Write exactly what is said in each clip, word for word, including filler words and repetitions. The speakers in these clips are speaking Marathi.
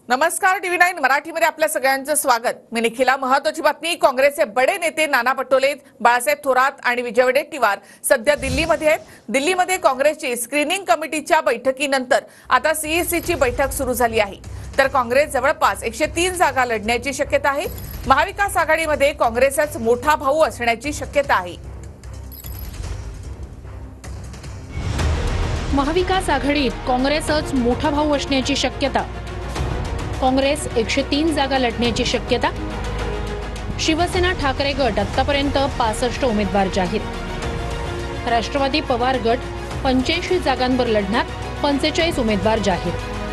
नमस्कार, टीव्ही नाईन मराठीमध्ये आपल्या सगळ्यांचं स्वागत। मी निखिला। महत्त्वाची बातमी, काँग्रेसचे बडे नेते नाना पटोले, बाळासाहेब थोरात आणि विजय वडेट्टीवार सध्या दिल्लीमध्ये आहेत। दिल्लीमध्ये काँग्रेसची स्क्रीनिंग कमिटीच्या बैठकीनंतर आता सीईसीची बैठक सुरू झाली आहे। तर काँग्रेस जवळपास एकशे तीन जागा लढण्याची शक्यता आहे। महाविकास आघाडीमध्ये काँग्रेसच मोठा भाऊ असण्याची शक्यता आहे। महाविकास आघाडीत काँग्रेसच मोठा भाऊ असण्याची शक्यता। काँग्रेस एकशे तीन जागा लढण्याची शक्यता। शिवसेना ठाकरे गट आतापर्यंत पासष्ट उमेदवार जाहीर। राष्ट्रवादी पवार गट पंच्याऐंशी जागांवर लढणार, पंचेचाळीस उमेदवार जाहीर।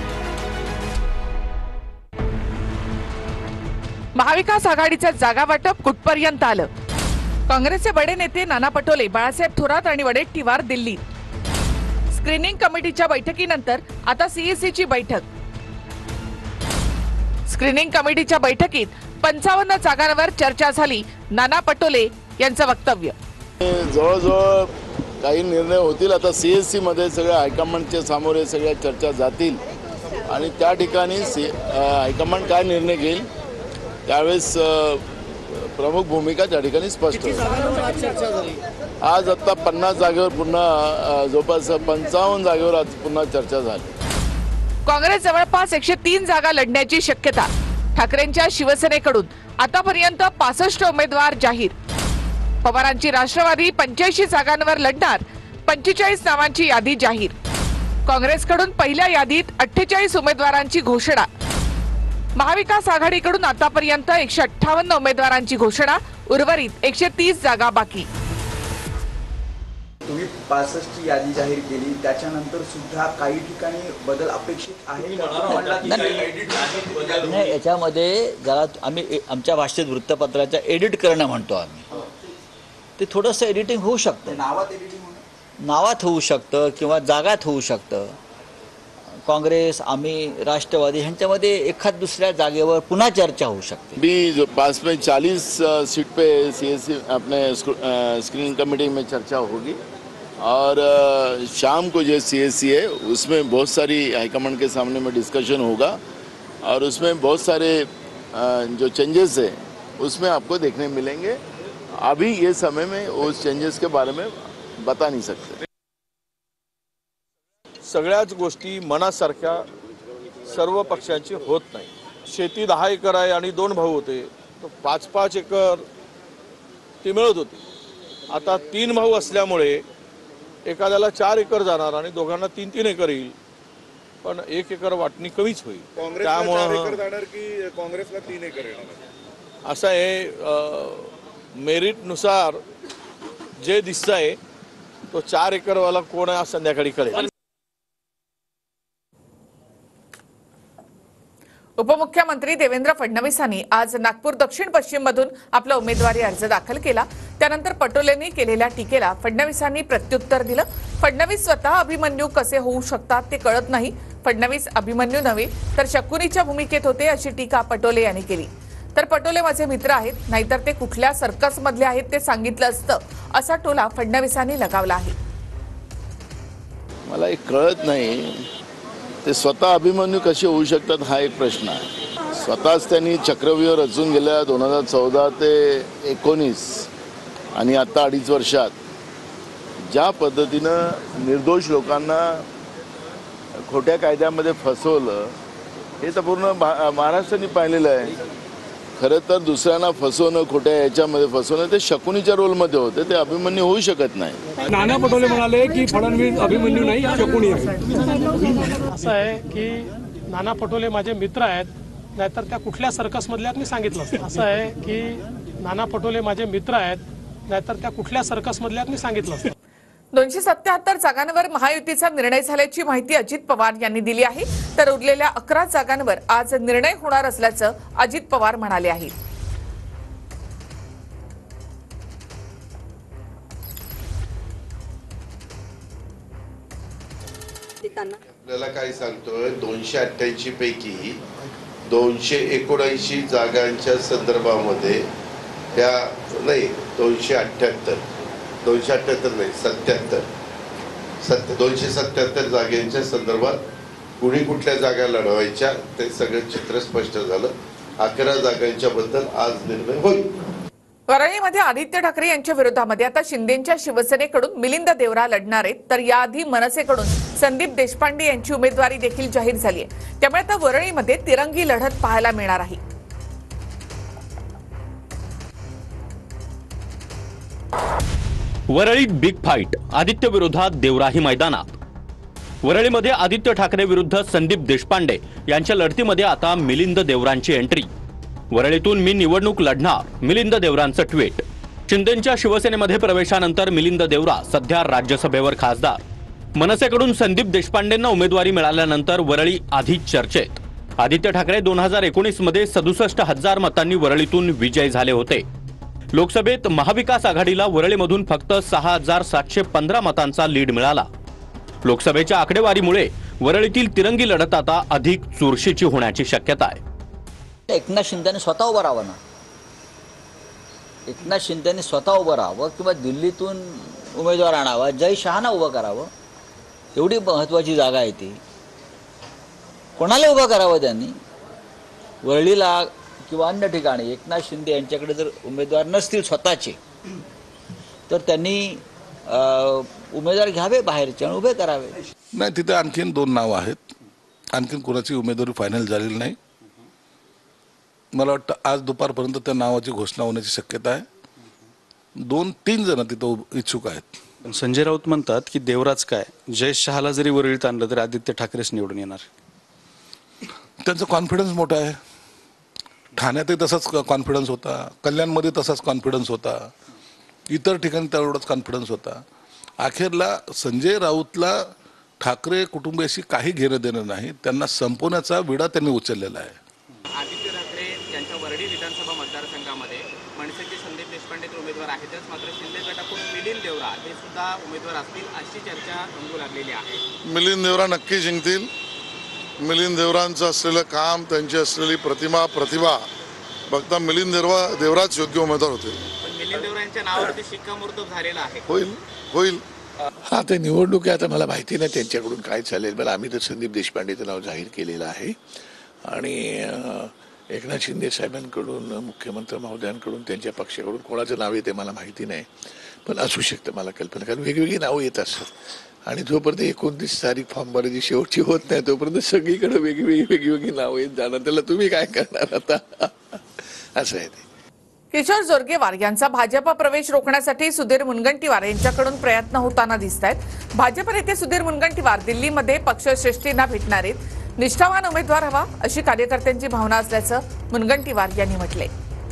महाविकास आघाडीचं जागा वाटप कुठपर्यंत आलं? काँग्रेसचे बडे नेते नाना पटोले, बाळासाहेब थोरात आणि वडेट्टीवार दिल्ली। स्क्रीनिंग कमिटीच्या बैठकीनंतर आता सीईसीची बैठक। स्क्रीनिंग कमिटीच्या बैठकीत पंचावन्न जागांवर चर्चा झाली। नाना पटोले यांचं वक्तव्य। जवळजवळ काही निर्णय होतील। आता सीएससी मध्ये सगळ्या हायकमांडच्या समोर सगळ्या चर्चा जातील आणि त्या ठिकाणी हायकमांड काय निर्णय घेईल त्यावेळेस प्रमुख भूमिका त्या ठिकाणी स्पष्ट होईल। आज आता पन्नास जागेवर पुन्हा जवळपास पंचावन्न जागेवर आज पुन्हा चर्चा झाली। काँग्रेस जवळपास एकशे तीन जागा लढण्याची शक्यता। ठाकरेंच्या शिवसेनेकडून आतापर्यंत पासष्ट उमेदवार जाहीर। पवारांची राष्ट्रवादी पंच्याऐंशी जागांवर लढणार, पंचेचाळीस नावांची यादी जाहीर। काँग्रेसकडून पहिल्या यादीत अठ्ठेचाळीस उमेदवारांची घोषणा। महाविकास आघाडीकडून आतापर्यंत एकशे अठ्ठावन्न उमेदवारांची घोषणा, उर्वरित एकशे तीस जागा बाकी। तुम्ही पासष्ट ची यादी जाहीर केली, त्याच्यानंतर सुद्धा काही ठिकाणी बदल अपेक्षित आहे का? नाही, याच्यामध्ये जरा आम्ही आमच्या भाषेत वृत्तपत्राच्या एडिट करणं म्हणतो आम्ही, ते थोडंसं एडिटिंग होऊ शकतं। नावात एडिटिंग नावात होऊ शकतं किंवा जागात होऊ शकतं। काँग्रेस, आम्ही, राष्ट्रवादी ह्यांच्यामध्ये एखाद दुसऱ्या जागेवर पुन्हा चर्चा होऊ शकते। भी जो पास में चालीस सीट पे सीएससी अपने स्क्रीनिंग कमेटी में चर्चा होगी और शाम को जो सीएससी है उसमें बहुत सारी हाईकमांड के सामने में डिस्कशन होगा और उसमें बहुत सारे जो चेंजेस है उसमें आपको देखने मिलेंगे। अभी ये समय में उस चेंजेस के बारे में बता नहीं सकते। सगळ्याच गोष्टी मनासारख्या सर्व पक्षांची होत नाही। शेती दहा एकर आहे आणि दोन भाऊ होते तर पाच पाच एकर ती मिळत होती। आता तीन भाऊ असल्यामुळे एखाद्याला चार एकर जाणार आणि दोघांना तीन तीन एकर येईल, पण एक एकर वाटणी कमीच होईल। त्यामुळे काँग्रेसला तीन एकर येणार असं आहे। मेरिटनुसार जे दिसतंय तो चार एकरवाला कोण आहे आज संध्याकाळी कळेल। उपमुख्यमंत्री देवेंद्र फडणवीसांनी आज नागपूर दक्षिण पश्चिम मधून आपला उमेदवारी अर्ज दाखल केला। त्यानंतर पटोलेंनी केलेल्या टीकेला फडणवीसांनी प्रत्युत्तर दिलं। फडणवीस स्वतः अभिमन्यू कसे होऊ शकतात ते कळत नाही। फडणवीस अभिमन्यू नव्हे तर शकुनीच्या भूमिकेत होते, अशी टीका पटोले यांनी केली। तर पटोले माझे मित्र आहेत, नाहीतर ते कुठल्या सर्कस मधले आहेत ते सांगितलं असतं, असा टोला फडणवीसांनी लगावला आहे। मला एक कळत नाही ते स्वतः अभिमन्यू कसे होऊ शकतात हा एक प्रश्न आहे। स्वतःच त्यांनी चक्रव्यूह रचून गेल्या दोन हजार चौदा ते एकोणीस आणि आता अडीच वर्षात ज्या पद्धतीनं निर्दोष लोकांना खोट्या कायद्यामध्ये फसवलं हे तर पूर्ण महाराष्ट्राने पाहिलेलं आहे। खरं तर दुसऱ्यांना फसवणं, खोट्या याच्यामध्ये फसवणं ते शकुनीच्या रोलमध्ये होते, ते अभिमन्यू होऊ शकत नाही। नाना पटोले म्हणाले की फडणवीस अभिमन्यू नाही, शकुनी आहे। असं आहे की नाना पटोले माझे मित्र आहेत, नाहीतर त्या कुठल्या सर्कस मधल्या मी सांगितलं असतं। असं आहे की नाना पटोले माझे मित्र आहेत, नाहीतर त्या कुठल्या सर्कस मधल्या मी सांगितलं असतं। दोनशे सत्याहत्तर जागांवर महायुतीचा निर्णय झाल्याची माहिती अजित पवार यांनी दिली आहे। तर उरलेल्या अकरा जागांवर आज निर्णय होणार असल्याचं अजित पवार म्हणाले आहे। आपल्याला काय सांगतोय, दोनशे अठ्ठ्याऐंशी पैकी दोनशे एकोणऐंशी जागांच्या संदर्भामध्ये त्या नाही दोनशे अठ्ठ्याहत्तर दोनशे अठ्ठ्याहत्तर नाही सत्याहत्तर सत्य दोनशे सत्याहत्तर जागेच्या संदर्भात कुणी कुठल्या जागा लढवायच्या ते सगळं चित्र स्पष्ट झालं. अकरा जागांच्या बद्दल आज निर्णय होईल. वरळीमध्ये आदित्य ठाकरे यांच्या विरोधामध्ये आता शिंदेच्या शिवसेनेकडून मिलिंद देवरा लढणार आहेत, तर याआधी मनसेकडून संदीप देशपांडे यांची उमेदवारी देखील जाहीर झाली आहे. त्यामुळे आता वरळीमध्ये तिरंगी लढत पाहायला मिळणार आहे. वरळीत बिग फाईट, आदित्य विरोधात देवराही मैदानात. वरळीमध्ये आदित्य ठाकरे विरुद्ध संदीप देशपांडे यांच्या लढतीमध्ये आता मिलिंद देवरांची एंट्री. वरळीतून मी निवडणूक लढणार, मिलिंद देवरांचं ट्विट. शिंदेच्या शिवसेनेमध्ये प्रवेशानंतर मिलिंद देवरा सध्या राज्यसभेवर खासदार. मनसेकडून संदीप देशपांडेंना उमेदवारी मिळाल्यानंतर वरळी आधी चर्चेत. आदित्य ठाकरे दोन हजार एकोणीस मध्ये सदुसष्ट हजार मतांनी वरळीतून विजयी झाले होते. लोकसभेत महाविकास आघाडीला वरळीमधून फक्त सहा हजार सातशे पंधरा मतांचा लीड मिळाला. लोकसभेच्या आकडेवारीमुळे वरळीतील तिरंगी लढत आता अधिक चुरशीची होण्याची शक्यता आहे. एकनाथ शिंदेने स्वतः उभं राहावं ना. एकनाथ शिंदेने स्वतः उभं राहावं किंवा दिल्लीतून उमेदवार आणावा, जय शहाना उभं करावं. एवढी महत्त्वाची जागा आहे ती. कोणाला उभं करावं त्यांनी? वरळीला किंवा अन्य ठिकाणी एकनाथ शिंदे यांच्याकडे जर उमेदवार नसतील स्वतःचे, तर त्यांनी उमेदवार घ्यावे बाहेरचे आणि उभे करावे. नाही, तिथे आणखीन दोन नावं आहेत. आणखीन कोणाची उमेदवारी फायनल झालेली नाही. मला वाटतं आज दुपारपर्यंत त्या नावाची घोषणा होण्याची शक्यता आहे. दोन तीन जण तिथं इच्छुक आहेत. संजय राऊत म्हणतात की देवराज काय, जयेश शहाला जरी वरळीत आणलं तरी आदित्य ठाकरेच निवडून येणार. त्यांचा कॉन्फिडन्स मोठा आहे. ठाण्यातही तसाच कॉन्फिडन्स होता, कल्याणमध्ये तसाच कॉन्फिडन्स होता, इतर ठिकाणी तेवढाच कॉन्फिडन्स होता. अखेरला संजय राऊतला ठाकरे कुटुंबियाशी काही घेणं देणं नाही. त्यांना संपवण्याचा विडा त्यांनी उचललेला आहे. आदित्य ठाकरे यांच्या वरळी विधानसभा मतदारसंघामध्ये मनसेचे संदीप देशपांडे तर उमेदवार आहेतच, मात्र शिंदे गटाकडून मिलिंद देवरा हे सुद्धा उमेदवार असतील अशी चर्चा रंगू लागलेली आहे. मिलिंद देवरा नक्की जिंकतील. मिलिंद देवरांचं असलेलं काम, त्यांची असलेली प्रतिमा प्रतिभा बघता मिलिंद देवरा देवराच योग्य उमेदवार होते. पण मिलिंद देवरा यांच्या नावावरती शिक्कामोर्तब झालेला आहे. होईल होईल हा ते निवडणूक आहे. आता मला माहिती नाही त्यांच्याकडून काय चालेल. पण आम्ही तर संदीप देशपांडेचं नाव जाहीर केलेलं आहे आणि एकनाथ शिंदे साहेबांकडून, मुख्यमंत्री महोदयांकडून, त्यांच्या पक्षाकडून कोणाचं नाव येते मला माहिती नाही, पण असू शकतं मला कल्पना. कारण वेगवेगळी नावं येत असतात आणि जोपर्यंत एकोणतीस तारीख फॉर्म भरायची शेवटची होत नाही तोपर्यंत सगळीकडे वेगवेगळी वेगवेगळी नावं येत जाणार. त्याला तुम्ही काय करणार आता, असं आहे ते. किशोर जोरगेवार यांचा भाजप प्रवेश रोखण्यासाठी सुधीर मुनगंटीवार यांच्याकडून प्रयत्न होताना दिसत आहेत. भाजप नेते सुधीर मुनगंटीवार दिल्लीमध्ये पक्षश्रेष्ठींना भेटणार आहेत. निष्ठावान उमेदवार हवा अशी कार्यकर्त्यांची भावना असल्याचं मुनगंटीवार यांनी म्हटलंय.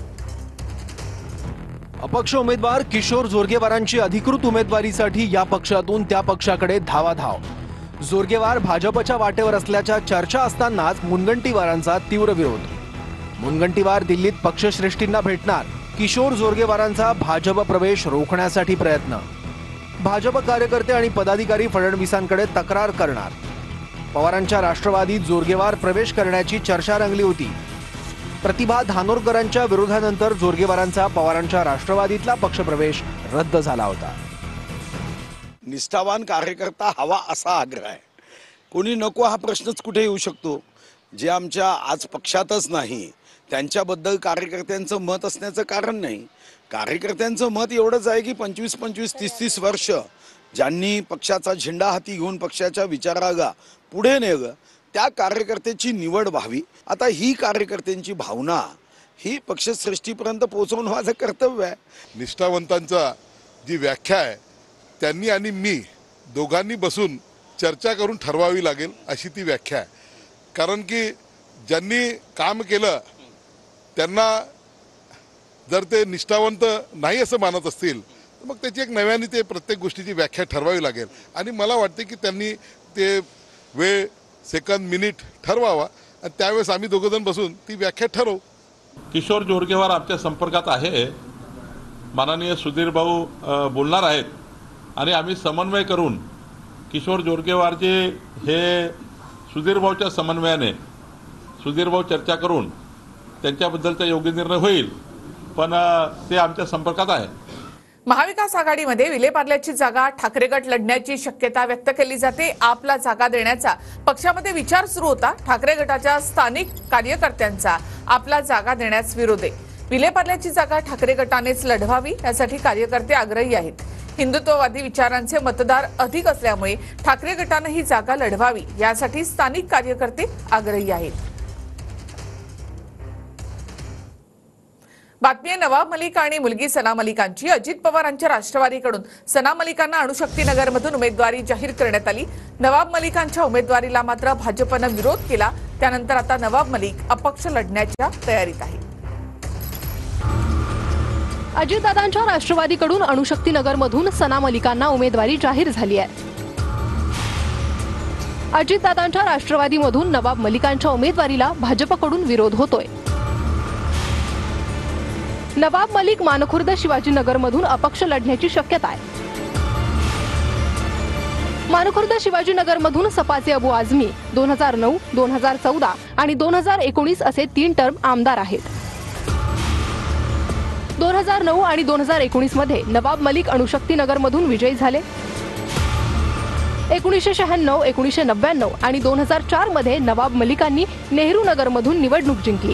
अपक्ष उमेदवार किशोर जोरगेवारांची अधिकृत उमेदवारीसाठी या पक्षातून त्या पक्षाकडे धावाधाव. जोरगेवार भाजपच्या वाटेवर असल्याच्या चर्चा असतानाच मुनगंटीवारांचा तीव्र विरोध. मुनगंटीवार दिल्लीत पक्षश्रेष्ठींना भेटणार. किशोर जोरगेवारांचा भाजप प्रवेश रोखण्यासाठी प्रयत्न. भाजप कार्यकर्ते आणि पदाधिकारी फडणवीसांकडे तक्रार करणार. पवारांच्या राष्ट्रवादीत जोरगेवार प्रवेश करण्याची चर्चा रंगली होती. प्रतिभा धानोरकरांच्या विरोधानंतर जोरगेवारांचा पवारांच्या राष्ट्रवादीतला पक्षप्रवेश रद्द झाला होता. निष्ठावान कार्यकर्ता हवा असा आग्रह आहे. कोणी नको हा प्रश्नच कुठे येऊ शकतो. जे आमच्या आज पक्षातच नाही त्यांच्याबद्दल कार्यकर्त्यांचं मत असण्याचं कारण नाही. कार्यकर्त्यांचं मत एवढंच आहे की पंचवीस पंचवीस तीस तीस वर्ष ज्यांनी पक्षाचा झेंडा हाती घेऊन पक्षाच्या विचाराला पुढे नेलं त्या कार्यकर्त्याची निवड व्हावी. आता ही कार्यकर्त्यांची भावना ही पक्षश्रेष्ठीपर्यंत पोहोचवणं माझं कर्तव्य आहे. निष्ठावंतांचा जी व्याख्या आहे त्यांनी आणि मी दोघांनी बसून चर्चा करून ठरवावी लागेल अशी ती व्याख्या आहे. कारण की ज्यांनी काम केलं त्यांना जर ते निष्ठावंत नाही असं मानत असतील तर मग त्याची एक नव्याने ते प्रत्येक गोष्टीची व्याख्या ठरवावी लागेल. आणि मला वाटते की त्यांनी ते वेळ, सेकंद, मिनिट ठरवावा आणि त्यावेळेस आम्ही दोघंजण बसून ती व्याख्या ठरवू. किशोर जोरगेवार आमच्या संपर्कात आहे. माननीय सुधीर भाऊ बोलणार आहेत आणि आम्ही समन्वय करून किशोर जोरगेवारचे हे सुधीर भाऊच्या समन्वयाने सुधीर भाऊ चर्चा करून त्यांच्याबद्दलचा योग्य निर्णय होईल. पण ते आमच्या संपर्कात आहे. महाविकास आघाडीमध्ये विलेपार्ल्याची जागा ठाकरे गट लढण्याची शक्यता व्यक्त केली जाते. आपला जागा देण्याचा पक्षामध्ये विचार सुरू होता. ठाकरे गटाच्या स्थानिक कार्यकर्त्यांचा आपला जागा देण्यास विरोध आहे. विलेपार्ल्याची जागा ठाकरे गटानेच लढवावी यासाठी कार्यकर्ते आग्रही आहेत. हिंदुत्ववादी विचारांचे मतदार अधिक असल्यामुळे ठाकरे गटाने ही जागा लढवावी यासाठी स्थानिक कार्यकर्ते आग्रही आहेत. बातमी आहे नवाब मलिक आणि मुलगी सना मलिकांची. अजित पवारांच्या राष्ट्रवादीकडून सना मलिकांना अणुशक्तीनगरमधून उमेदवारी जाहीर करण्यात आली. नवाब मलिकांच्या उमेदवारीला मात्र भाजपनं विरोध केला. त्यानंतर आता नवाब मलिक अपक्ष लढण्याच्या तयारीत आहे. अजितदादांच्या राष्ट्रवादीकडून अणुशक्तीनगरमधून सना मलिकांना उमेदवारी जाहीर झाली आहे. अजितदादांच्या राष्ट्रवादीमधून नवाब मलिकांच्या उमेदवारीला भाजपकडून विरोध होतोय. नवाब मलिक मानखुर्द शिवाजीनगरमधून अपक्ष लढण्याची शक्यता आहे. मानखुर्द शिवाजीनगरमधून सपाचे अबू आझमी दोन हजार नऊ दोन हजार चौदा आणि दोन हजार एकोणीस असे तीन टर्म आमदार आहेत. दोन हजार नऊ आणि दोन हजार एकोणीस मध्ये नवाब मलिक अणुशक्तीनगरमधून विजयी झाले. एकोणीसशे शहाण्णव एकोणीसशे नव्याण्णव आणि दोन हजार चार मध्ये नवाब मलिकांनी नेहरू नगरमधून निवडणूक जिंकली.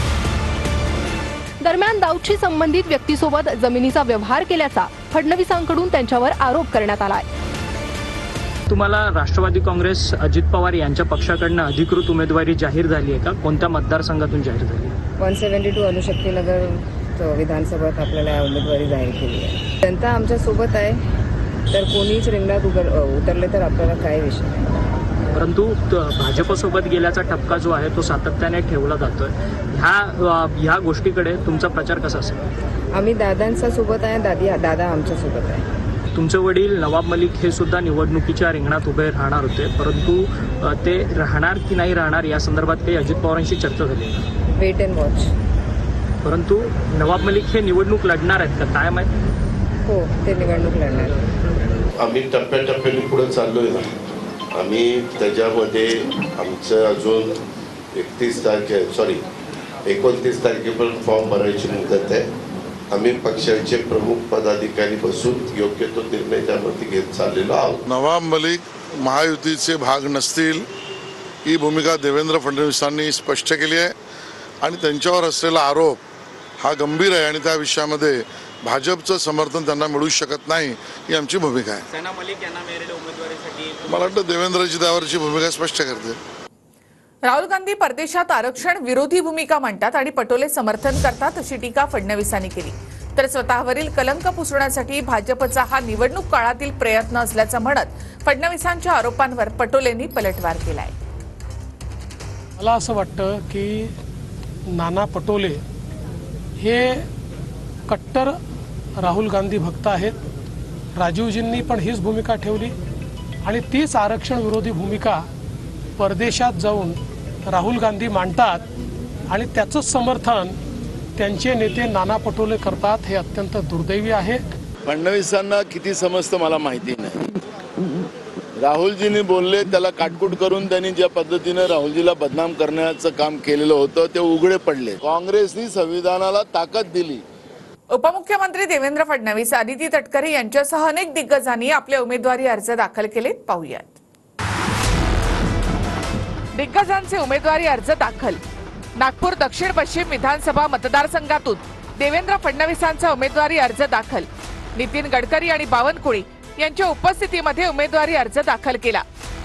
दरम्यान दाऊदशी संबंधित व्यक्तीसोबत जमिनीचा व्यवहार केल्याचा फडणवीसांकडून त्यांच्यावर आरोप करण्यात आलाय. तुम्हाला राष्ट्रवादी काँग्रेस अजित पवार यांच्या पक्षाकडनं अधिकृत उमेदवारी जाहीर झाली आहे का? कोणत्या मतदारसंघातून जाहीर झाली? वन सेव्हन्टी टू अणुशक्तीनगर विधानसभेत आपल्याला उमेदवारी जाहीर केली आहे. जनता आमच्या सोबत आहे, तर कोणीच रिंगणात उतरले तर आपल्याला काय विषय नाही. परंतु भाजपसोबत गेल्याचा ठपका जो आहे तो सातत्याने ठेवला जातोय. ह्या ह्या गोष्टीकडे तुमचा प्रचार कसा असेल? आम्ही दादांच्या सोबत आहे, दादी दादा आमच्या सोबत आहे. तुमचे वडील नवाब मलिक हे सुद्धा निवडणुकीच्या रिंगणात उभे राहणार होते, परंतु ते राहणार की नाही राहणार या संदर्भात काही अजित पवारांशी चर्चा झाली? Wait and watch. परंतु नवाब मलिक हे निवडणूक लढणार आहेत का काय माहिती? हो, ते निवडणूक लढणार. आम्ही टप्प्याटप्प्याने पुढे चाललोय ना. आम्ही त्याच्यामध्ये आमचं अजून एकतीस तारखे सॉरी एकोणतीस तारखेपर्यंत फॉर्म भरायची मुदत आहे. आम्ही पक्षाचे प्रमुख पदाधिकारी बसून योग्य तो निर्णय त्यामध्ये घेत चाललेलो आहोत. नवाब मलिक महायुतीचे भाग नसतील ही भूमिका देवेंद्र फडणवीसांनी स्पष्ट केली आहे आणि त्यांच्यावर असलेला आरोप हा गंभीर आहे आणि त्या विषयामध्ये भाजपचं समर्थन त्यांना मिळू शकत नाही ही आमची भूमिका आहे. सना मलिक यांना मिळालेल्या उमेदवारीसाठी मला वाटतं देवेंद्रजी त्यावरची भूमिका स्पष्ट करते. राहुल गांधी परदेशात आरक्षण विरोधी भूमिका मांडतात आणि पटोले समर्थन करतात अशी टीका फडणवीसांनी केली. तर स्वतःवरील कलंक पुसण्यासाठी भाजपचा हा निवडणूक काळातील प्रयत्न असल्याचं म्हणत फडणवीसांच्या आरोपांवर पटोलेंनी पलटवार केलाय. मला असं वाटतं की नाना पटोले हे कट्टर राहुल गांधी भक्त आहेत. राजीवजींनी पण हीच भूमिका ठेवली आणि तीच आरक्षण विरोधी भूमिका परदेशात जाऊन राहुल गांधी मांडतात आणि त्याचंच समर्थन त्यांचे नेते नाना पटोले करतात. हे अत्यंत दुर्दैवी आहे. फडणवीसांना किती समजतं मला माहिती नाही. राहुलजींनी बोलले त्याला काटकूट करून त्यांनी ज्या पद्धतीने राहुलजीला बदनाम करण्याचं काम केलेलं होतं ते उघडे पडले. काँग्रेसनी संविधानाला ताकद दिली. उपमुख्यमंत्री देवेंद्र फडणवीस, आदिती तटकरे यांच्यासह अनेक दिग्गजांनी आपले उमेदवारी अर्ज दाखल केले. पाहूयात. दिग्गजांचे उमेदवारी अर्ज दाखल. नागपूर दक्षिण पश्चिम विधानसभा मतदारसंघातून देवेंद्र फडणवीसांचा उमेदवारी अर्ज दाखल. नितीन गडकरी आणि बावनकुळे यांच्या उपस्थितीमध्ये उमेदवारी अर्ज दाखल केला.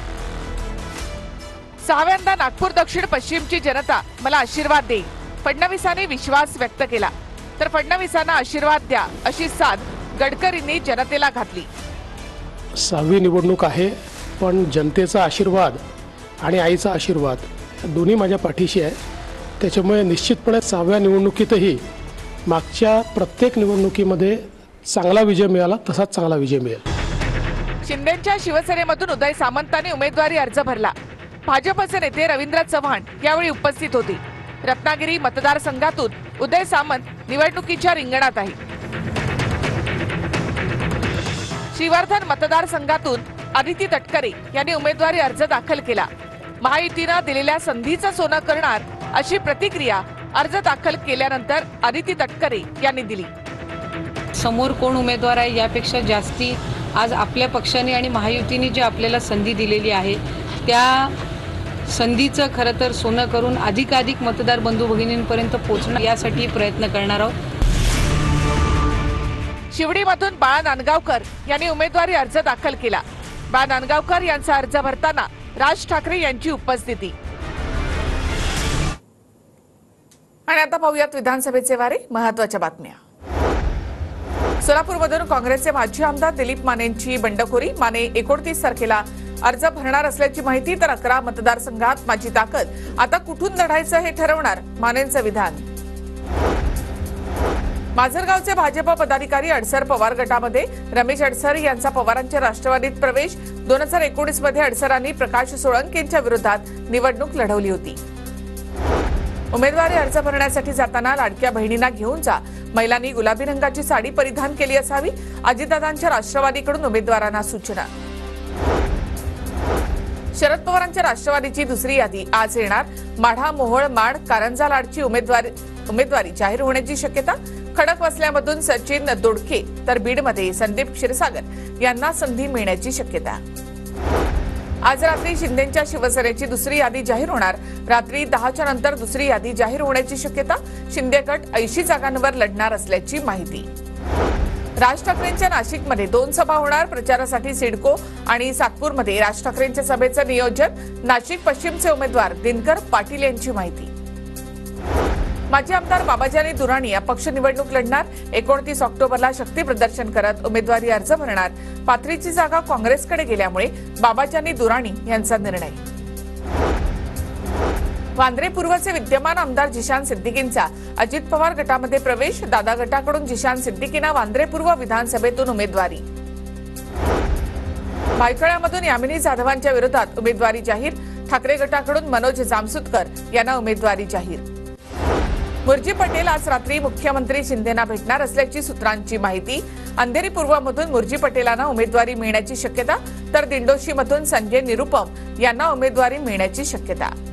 सहाव्यांदा नागपूर दक्षिण पश्चिमची जनता मला आशीर्वाद देईल, फडणवीसांनी विश्वास व्यक्त केला. तर फडणवीसांना आशीर्वाद द्या अशी साद गडकरींनी जनतेला घातली. सहावी निवडणूक आहे, पण जनतेचा आशीर्वाद आणि आईचा आशीर्वाद दोन्ही माझ्या पाठीशी आहे. त्याच्यामुळे निश्चितपणे सहाव्या निवडणुकीतही मागच्या प्रत्येक निवडणुकीमध्ये चांगला विजय मिळाला तसाच चांगला विजय मिळेल. शिंदेच्या शिवसेनेमधून उदय सामंतांनी उमेदवारी अर्ज भरला. भाजपचे नेते रवींद्र चव्हाण यावेळी उपस्थित होते. रत्नागिरी मतदारसंघातून उदय सामंत निवडणुकीच्या रिंगणात आहे. श्रीवर्धन मतदारसंघातून आदिती तटकरे यांनी उमेदवारी अर्ज दाखल केला. महायुतीनं दिलेल्या संधीचं सोनं करणार अशी प्रतिक्रिया अर्ज दाखल केल्यानंतर आदिती तटकरे यांनी दिली. समोर कोण उमेदवार आहे यापेक्षा जास्ती आज आपल्या पक्षाने आणि महायुतीने जी आपल्याला संधी दिलेली आहे त्या संधीचं खरं तर सोनं करून अधिकाधिक मतदार बंधू भगिनींपर्यंत पोहोचणं यासाठी प्रयत्न करणार आहोत. शिवडीमधून बाळा नांदगावकर यांनी उमेदवारी अर्ज दाखल केला. बाळा नांदगावकर यांचा अर्ज भरताना राज ठाकरे यांची उपस्थिती. आणि आता पाहूयात विधानसभेचे वारे महत्वाच्या बातम्या. सोलापूरमधून काँग्रेसचे माजी आमदार दिलीप मानेंची बंडखोरी. माने एकोणतीस तारखेला अर्ज भरणार असल्याची माहिती. तर अकरा मतदारसंघात माझी ताकद, आता कुठून लढायचं हे ठरवणार, मानेंचं विधान. माजलगावचे भाजप पदाधिकारी अडसर पवार गटामध्ये. रमेश अडसर यांचा पवारांच्या राष्ट्रवादीत प्रवेश. दोन हजार एकोणीस मध्ये अडसरांनी प्रकाश सोळंके यांच्या विरोधात निवडणूक लढवली होती. उमेदवारी अर्ज भरण्यासाठी जाताना लाडक्या बहिणींना घेऊन जा. महिलांनी गुलाबी रंगाची साडी परिधान केली असावी. अजितदादांच्या राष्ट्रवादीकडून उमेदवारांना सूचना. शरद पवारांच्या राष्ट्रवादीची दुसरी यादी आज येणार. माढा, मोहोळ, माड, कारंजा, लाडची उमेदवारी उमेदवारी जाहीर होण्याची शक्यता. खडकवासल्यामधून सचिन दोडके तर बीडमध्ये संदीप क्षीरसागर यांना संधी मिळण्याची शक्यता. आज रात्री शिंदेच्या शिवसेनेची दुसरी यादी जाहीर होणार. रात्री दहाच्या नंतर दुसरी यादी जाहीर होण्याची शक्यता. शिंदे गट ऐंशी जागांवर लढणार असल्याची माहिती. राज ठाकरेंच्या नाशिकमध्ये दोन सभा होणार. प्रचारासाठी सिडको आणि सातपूरमध्ये राज ठाकरेंच्या सभेचं नियोजन. नाशिक पश्चिमचे उमेदवार दिनकर पाटील यांची माहिती. माजी आमदार बाबाजानी दुराणी अपक्ष निवडणूक लढणार. एकोणतीस ऑक्टोबरला शक्ती प्रदर्शन करत उमेदवारी अर्ज भरणार. पाथरीची जागा काँग्रेसकडे गेल्यामुळे बाबाजानी दुराणी यांचा निर्णय. वांद्रे पूर्वचे विद्यमान आमदार जिशान सिद्दीकींचा अजित पवार गटामध्ये प्रवेश. दादा गटाकडून जिशान सिद्दीकींना वांद्रे पूर्व विधानसभेतून उमेदवारी. भायखळ्यामधून यामिनी जाधवांच्या विरोधात उमेदवारी जाहीर. ठाकरे गटाकडून मनोज जामसुदकर यांना उमेदवारी जाहीर. मुर्जी पटेल आज रात्री मुख्यमंत्री शिंदेना भेटणार असल्याची सूत्रांची माहिती. अंधेरी पूर्वमधून मुर्जी पटेलांना उमेदवारी मिळण्याची शक्यता. तर दिंडोशीमधून संजय निरुपम यांना उमेदवारी मिळण्याची शक्यता.